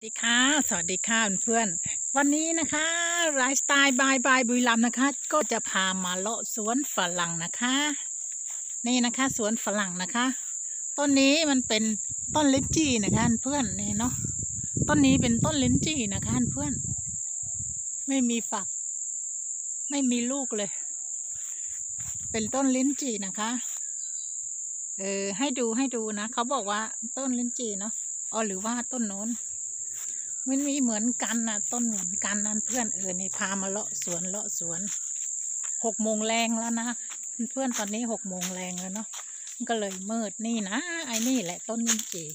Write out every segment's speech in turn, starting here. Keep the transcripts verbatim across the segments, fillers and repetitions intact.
สวัสดีค่ะสวัสดีค่ะเพื่อนวันนี้นะคะไลฟ์สไตล์บายบายบุรีรัมย์นะคะก็จะพามาเลาะสวนฝรั่งนะคะนี่นะคะสวนฝรั่งนะคะต้นนี้มันเป็นต้นลิ้นจี่นะคะเพื่อนนี่เนาะต้นนี้เป็นต้นลิ้นจี่นะคะเพื่อนไม่มีฝักไม่มีลูกเลยเป็นต้นลิ้นจี่นะคะเออให้ดูให้ดูนะเขาบอกว่าต้นลิ้นจี่เนาะอ๋อหรือว่าต้นโน้นมันมีเหมือนกันนะต้นเหมือนกันนั่นเพื่อนเออนี่พามาเลาะสวนเลาะสวนหกโมงแรงแล้วนะเพื่อนตอนนี้หกโมงแรงแล้วเนาะก็เลยมืดนี่นะไอ้นี่แหละต้นลิ้นจี่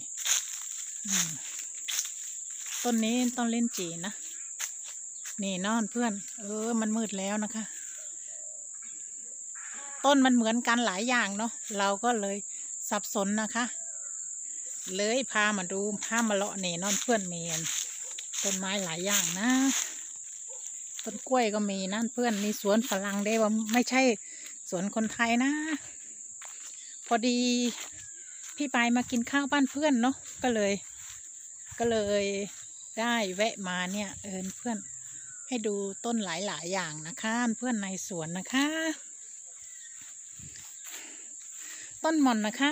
ต้นนี้ต้นลิ้นจี่นะนี่นอนเพื่อนเออมันมืดแล้วนะคะต้นมันเหมือนกันหลายอย่างเนาะเราก็เลยสับสนนะคะเลยพามาดูพามาเลาะนี่นอนเพื่อนเมียนต้นไม้หลายอย่างนะต้นกล้วยก็มีนั่นเพื่อนมีสวนฝรั่งได้ว่าไม่ใช่สวนคนไทยนะพอดีพี่ไปมากินข้าวบ้านเพื่อนเนาะก็เลยก็เลยได้แวะมาเนี่ยเออเพื่อนให้ดูต้นหลายๆอย่างนะคะเพื่อนในสวนนะคะต้นหม่อนนะคะ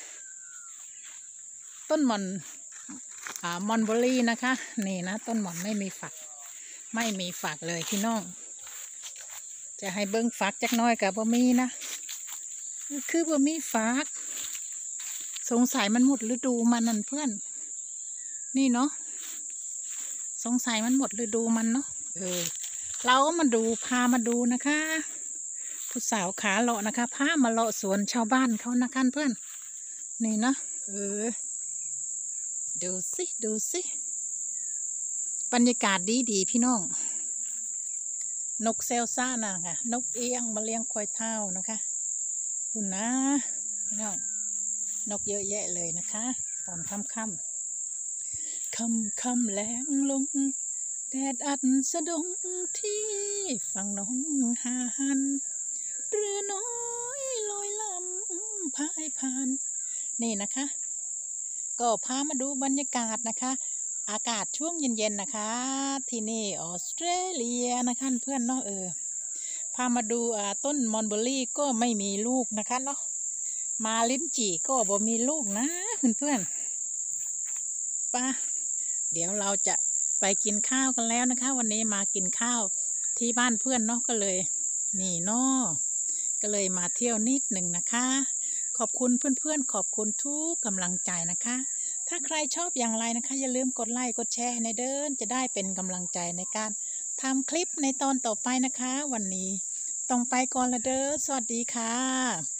ต้นหม่อนอ่ามอนเบอรี่นะคะนี่นะต้นหม่อนไม่มีฝักไม่มีฝักเลยพี่น้องจะให้เบิ้งฝักจักน้อยกับบะมีนะคือบะมีฝักสงสัยมันหมดฤดูมันนั่นเพื่อนนี่เนาะสงสัยมันหมดฤดูมันเนาะเออเราก็มาดูพามาดูนะคะผู้สาวขาเลาะนะคะพามาเลาะสวนชาวบ้านเขานะคะเพื่อนนี่นะเออดูสิดูสิบรรยากาศดีดีพี่น้องนกเซลซ่านะค่ะนกเอี้ยงมาเลี้ยงควายเท่านะคะคุณนะพี่น้องนกเยอะแยะเลยนะคะตอนค่ำค่ำค่ำค่ำแรงลงแดดอัดสะดงที่ฝั่งน้องหาหันเรือน้อยลอยลำพายผ่านนี่นะคะก็พามาดูบรรยากาศนะคะอากาศช่วงเย็นๆนะคะที่นี่ออสเตรเลียนะคะเพื่อนเนาะเออพามาดูอ่าต้นมอนเบอรี่ก็ไม่มีลูกนะคะเนาะมาลิ้นจี่ก็บ่มีลูกนะเพื่อนๆป่ะเดี๋ยวเราจะไปกินข้าวกันแล้วนะคะวันนี้มากินข้าวที่บ้านเพื่อนเนาะก็เลยนี่เนาะก็เลยมาเที่ยวนิดหนึ่งนะคะขอบคุณเพื่อนๆขอบคุณทุกกำลังใจนะคะถ้าใครชอบอย่างไรนะคะอย่าลืมกดไลค์กดแชร์ในเดินจะได้เป็นกำลังใจในการทำคลิปในตอนต่อไปนะคะวันนี้ต้องไปก่อนละเด้อสวัสดีค่ะ